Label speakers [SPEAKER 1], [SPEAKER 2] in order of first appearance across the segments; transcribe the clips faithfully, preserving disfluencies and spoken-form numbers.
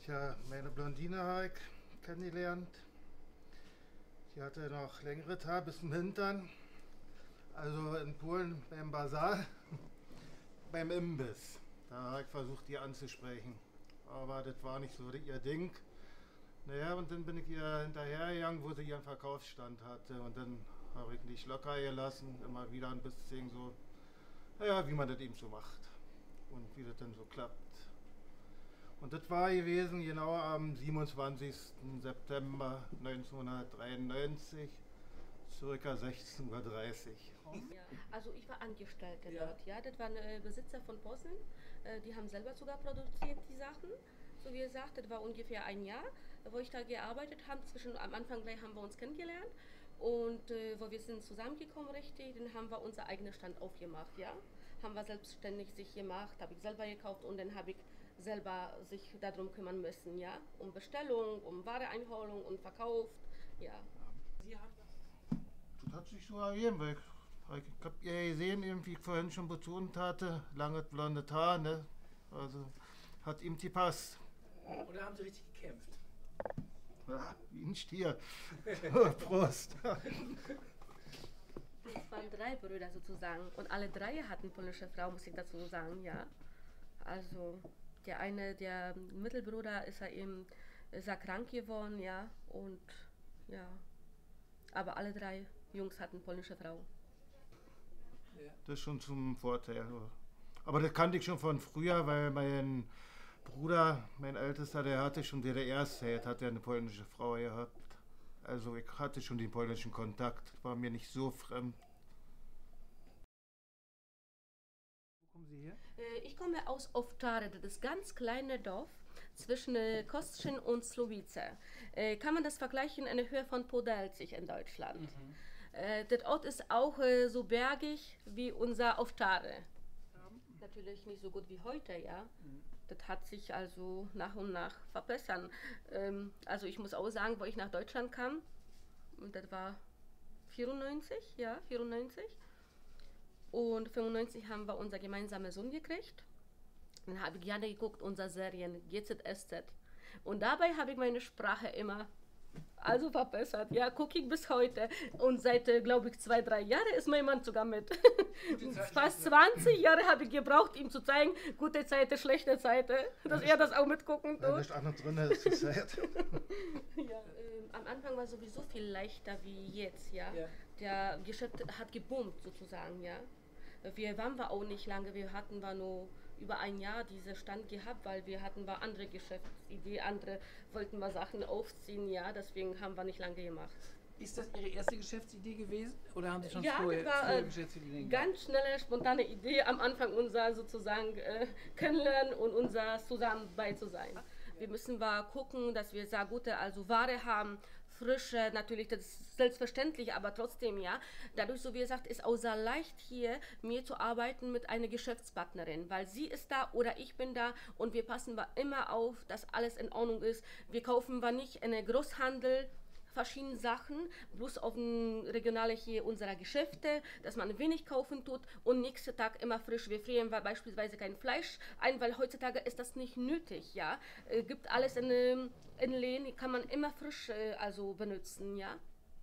[SPEAKER 1] Ja, meine Blondine habe ich kennengelernt. Die hatte noch längere Haare bis zum Hintern. Also in Polen beim Bazar, beim Imbiss. Da habe ich versucht, die anzusprechen. Aber das war nicht so ihr Ding. Naja, und dann bin ich ihr hinterhergegangen, wo sie ihren Verkaufsstand hatte. Und dann habe ich nicht locker gelassen, immer wieder ein bisschen so, naja, wie man das eben so macht. Und wie das dann so klappt. Und das war gewesen genau am siebenundzwanzigsten September neunzehnhundertdreiundneunzig, circa sechzehn Uhr dreißig.
[SPEAKER 2] Ja, also ich war Angestellte
[SPEAKER 3] Ja.
[SPEAKER 2] dort, ja, das waren äh, Besitzer von Posten, äh, die haben selber sogar produziert die Sachen, so wie gesagt, das war ungefähr ein Jahr, wo ich da gearbeitet habe, zwischen, am Anfang gleich haben wir uns kennengelernt und äh, wo wir sind zusammengekommen richtig, dann haben wir unser eigenes Stand aufgemacht, ja, haben wir selbstständig sich gemacht, habe ich selber gekauft und dann habe ich selber sich darum kümmern müssen, ja, um Bestellung, um Wareeinholung und Verkauf, ja.
[SPEAKER 3] Sie haben
[SPEAKER 1] Das hat sich so ergeben, weil ich, weil ich habe ja gesehen, eben, wie ich vorhin schon betont hatte, lange blonde Haar, ne? Also hat ihm die passt.
[SPEAKER 3] oder haben Sie richtig gekämpft?
[SPEAKER 1] Ja, wie ein Stier. Prost.
[SPEAKER 2] Es waren drei Brüder sozusagen und alle drei hatten polnische Frau, muss ich dazu sagen, ja. Also der eine, der Mittelbruder ist ja eben ist er krank geworden, ja, und ja. Aber alle drei Jungs hatten polnische Frau.
[SPEAKER 3] Ja.
[SPEAKER 1] Das ist schon zum Vorteil. Aber das kannte ich schon von früher, weil mein Bruder, mein Ältester, der hatte schon D D R-Zeit, hat ja eine polnische Frau gehabt. Also ich hatte schon den polnischen Kontakt, war mir nicht so fremd.
[SPEAKER 3] Wo kommen Sie her?
[SPEAKER 2] Äh, Ich komme aus Owczary, das ist ein ganz kleines Dorf zwischen äh, Kostrzyn und Słowice. Äh, Kann man das vergleichen in der Höhe von Podelzig in Deutschland. Äh, Der Ort ist auch äh, so bergig wie unser Owczary. Natürlich nicht so gut wie heute, ja. Das hat sich also nach und nach verbessern. Ähm, also ich muss auch sagen, wo ich nach Deutschland kam, und das war vierundneunzig, ja, vierundneunzig. Und fünfundneunzig haben wir unser gemeinsamer Sohn gekriegt. Dann habe ich gerne geguckt, unsere Serien G Z S Z. Und dabei habe ich meine Sprache immer also verbessert. Ja, gucke ich bis heute. Und seit, äh, glaube ich, zwei, drei Jahren ist mein Mann sogar mit. Fast zwanzig Jahre habe ich gebraucht, ihm zu zeigen, gute Zeiten, schlechte Zeiten, dass er das auch mitgucken
[SPEAKER 1] Wenn
[SPEAKER 2] tut.
[SPEAKER 1] nicht anderes drin ist, die Zeit.
[SPEAKER 2] Ja, ähm, am Anfang war sowieso viel leichter wie jetzt, ja.
[SPEAKER 3] Ja.
[SPEAKER 2] Der Geschäft hat geboomt sozusagen, ja. Wir waren wir auch nicht lange, wir hatten wir nur über ein Jahr diesen Stand gehabt, weil wir hatten wir andere Geschäftsidee, andere wollten wir Sachen aufziehen, ja, deswegen haben wir nicht lange gemacht.
[SPEAKER 3] Ist das Ihre erste Geschäftsidee gewesen? Oder haben Sie schon
[SPEAKER 2] Ja,
[SPEAKER 3] vorher,
[SPEAKER 2] das war
[SPEAKER 3] vorher
[SPEAKER 2] äh,
[SPEAKER 3] Geschäftsideen gehabt?
[SPEAKER 2] ganz schnelle, spontane Idee am Anfang unser sozusagen äh, kennenlernen und unser zusammen bei zu sein. Wir müssen mal gucken, dass wir sehr gute also Ware haben, frische, natürlich, das ist selbstverständlich, aber trotzdem, ja. Dadurch, so wie gesagt, ist auch sehr leicht hier, mir zu arbeiten mit einer Geschäftspartnerin, weil sie ist da oder ich bin da und wir passen wir immer auf, dass alles in Ordnung ist. Wir kaufen wir nicht in einen Großhandel, verschiedene Sachen, bloß auf dem regionale hier unserer Geschäfte, dass man wenig kaufen tut und nächsten Tag immer frisch. Wir frieren wir beispielsweise kein Fleisch ein, weil heutzutage ist das nicht nötig, ja. Äh, gibt alles in, ähm, in Läden, kann man immer frisch äh, also benutzen, ja.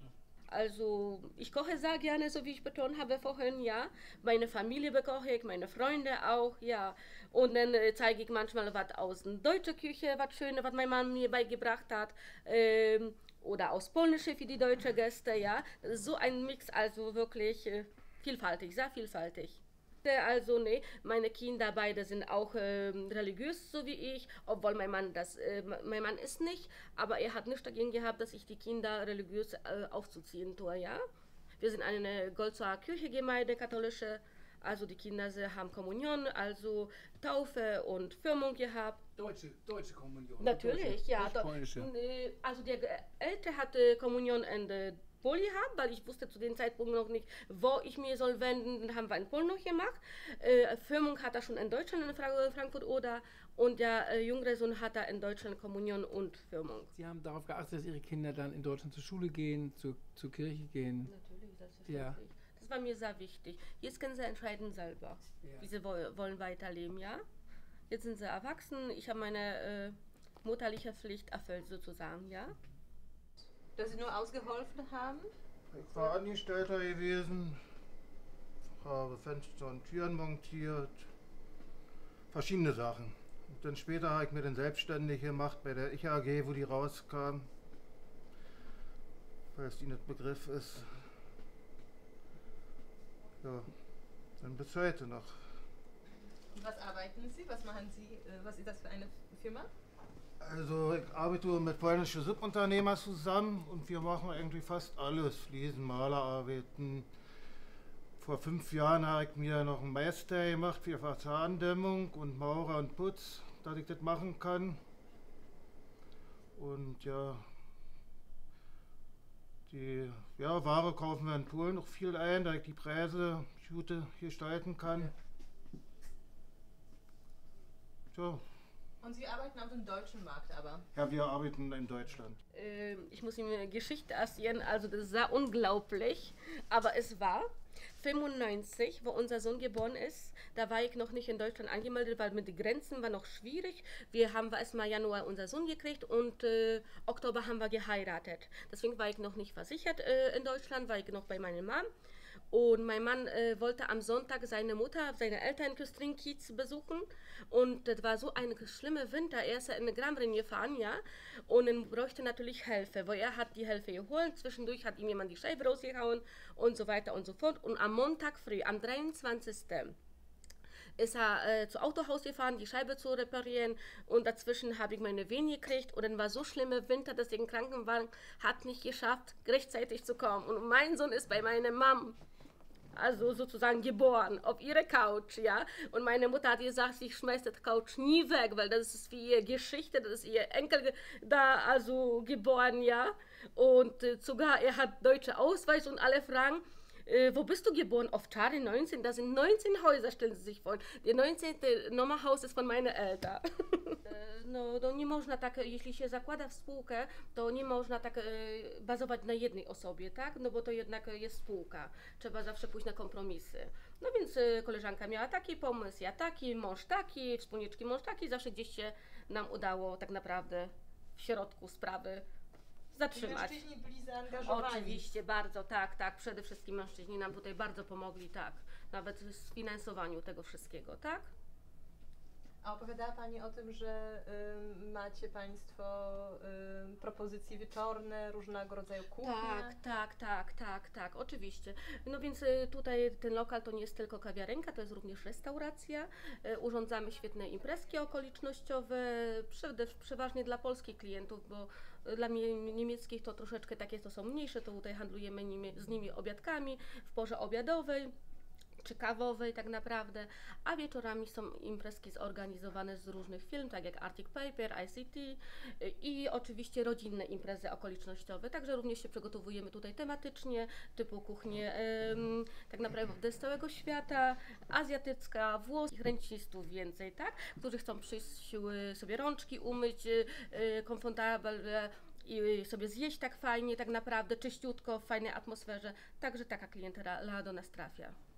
[SPEAKER 2] Also ich koche sehr gerne, so wie ich betont habe vorhin, ja. Meine Familie bekoche ich, meine Freunde auch, ja. Und dann äh, zeige ich manchmal was aus der deutschen Küche, was Schönes, was mein Mann mir beigebracht hat. Ähm, oder aus Polnische für die deutschen Gäste, ja. Das ist so ein Mix, also wirklich äh, vielfältig, sehr vielfältig. Also nee, meine Kinder beide sind auch ähm, religiös, so wie ich, obwohl mein Mann das, äh, mein Mann ist nicht, aber er hat nichts dagegen gehabt, dass ich die Kinder religiös äh, aufzuziehen tue, ja. Wir sind eine Golzower Kirchengemeinde, katholische, also die Kinder sie haben Kommunion, also Taufe und Firmung gehabt.
[SPEAKER 3] Deutsche, deutsche Kommunion.
[SPEAKER 2] Natürlich,
[SPEAKER 3] deutsche,
[SPEAKER 2] ja.
[SPEAKER 3] nicht
[SPEAKER 2] Do-
[SPEAKER 3] polnische.
[SPEAKER 2] Nee, Also der Ge- Ältere hatte Kommunion in der Poli gehabt, weil ich wusste zu dem Zeitpunkt noch nicht, wo ich mir soll wenden. Dann haben wir in Polen noch gemacht. Äh, Firmung hat er schon in Deutschland, in Fra- Frankfurt oder und der äh, jüngere Sohn hat er in Deutschland Kommunion und Firmung.
[SPEAKER 3] Sie haben darauf geachtet, dass Ihre Kinder dann in Deutschland zur Schule gehen, zur, zur Kirche gehen.
[SPEAKER 2] Natürlich, selbstverständlich.
[SPEAKER 3] Ja.
[SPEAKER 2] Das war mir sehr wichtig. Jetzt können sie entscheiden selber,
[SPEAKER 3] Ja.
[SPEAKER 2] wie sie woll wollen weiterleben, ja. Jetzt sind sie erwachsen. Ich habe meine äh, mutterliche Pflicht erfüllt sozusagen, ja.
[SPEAKER 4] Dass Sie nur ausgeholfen haben?
[SPEAKER 1] Ich war Angestellter gewesen, habe Fenster und Türen montiert, verschiedene Sachen. Und dann später habe ich mir dann selbstständig gemacht bei der Ich A G, wo die rauskam, falls die nicht Begriff ist. Ja, dann bis heute noch.
[SPEAKER 4] Und was arbeiten Sie? Was machen Sie? Äh, Was ist das für eine Firma?
[SPEAKER 1] Also ich arbeite mit polnischen Subunternehmern zusammen und wir machen eigentlich fast alles. Fliesen, Malerarbeiten. Vor fünf Jahren habe ich mir noch einen Meister gemacht für Fassadendämmung und Maurer und Putz, dass ich das machen kann. Und ja, die ja, Ware kaufen wir in Polen noch viel ein, da ich die Preise gut gestalten kann. Tja.
[SPEAKER 4] Und Sie arbeiten auf dem deutschen Markt aber?
[SPEAKER 1] Ja, wir arbeiten in Deutschland.
[SPEAKER 2] Ähm, ich muss Ihnen eine Geschichte erzählen, also das war unglaublich, aber es war fünfundneunzig, wo unser Sohn geboren ist, da war ich noch nicht in Deutschland angemeldet, weil mit den Grenzen war noch schwierig. Wir haben erstmal Januar unser Sohn gekriegt und äh, Oktober haben wir geheiratet. Deswegen war ich noch nicht versichert äh, in Deutschland, war ich noch bei meiner Mom. Und mein Mann äh, wollte am Sonntag seine Mutter, seine Eltern in Küstrin-Kiez besuchen. Und das war so ein schlimmer Winter. Er ist ja in eine Gramrin gefahren, ja. Und dann bräuchte natürlich Hilfe, weil er hat die Hilfe geholt. Zwischendurch hat ihm jemand die Scheibe rausgehauen und so weiter und so fort. Und am Montag früh, am dreiundzwanzigsten ist er äh, zu Autohaus gefahren, die Scheibe zu reparieren. Und dazwischen habe ich meine Wehen gekriegt. Und dann war so schlimmer Winter, dass den Krankenwagen hat nicht geschafft, rechtzeitig zu kommen. Und mein Sohn ist bei meiner Mom, also sozusagen geboren, auf ihre Couch, ja. Und meine Mutter hat gesagt, ich schmeiß die Couch nie weg, weil das ist wie ihre Geschichte, das ist ihr Enkel da also geboren, ja. Und äh, sogar er hat deutsche Ausweis und alle fragen, äh, wo bist du geboren? Auf Tare neunzehn, da sind neunzehn Häuser, stellen Sie sich vor. Der neunzehnte Nummerhaus ist von meinen Eltern. No, to nie można tak, jeśli się zakłada w spółkę, to nie można tak e, bazować na jednej osobie, tak? No bo to jednak jest spółka. Trzeba zawsze pójść na kompromisy. No więc e, koleżanka miała taki pomysł, ja taki, mąż taki, wspólniczki mąż taki. Zawsze gdzieś się nam udało tak naprawdę w środku sprawy zatrzymać.
[SPEAKER 4] Mężczyźni byli zaangażowani.
[SPEAKER 2] Oczywiście, bardzo, tak, tak. Przede wszystkim mężczyźni nam tutaj bardzo pomogli, tak. Nawet w sfinansowaniu tego wszystkiego, tak?
[SPEAKER 4] A opowiadała Pani o tym, że y, macie Państwo y, propozycje wieczorne, różnego rodzaju kuchnie.
[SPEAKER 2] Tak, tak, tak, tak, tak, oczywiście. No więc y, tutaj ten lokal to nie jest tylko kawiarenka, to jest również restauracja. Y, urządzamy świetne imprezki okolicznościowe, przede, przeważnie dla polskich klientów, bo y, dla mnie, niemieckich to troszeczkę takie to są mniejsze, to tutaj handlujemy nimi, z nimi obiadkami w porze obiadowej czy kawowej tak naprawdę, a wieczorami są imprezki zorganizowane z różnych firm, tak jak Arctic Paper, I C T i oczywiście rodzinne imprezy okolicznościowe, także również się przygotowujemy tutaj tematycznie, typu kuchnie ym, tak naprawdę z całego świata, azjatycka, włoskich, rencistów więcej, tak, którzy chcą przyjść sobie rączki umyć, yy, komfortable i sobie zjeść tak fajnie, tak naprawdę czyściutko, w fajnej atmosferze, także taka klientela do nas trafia.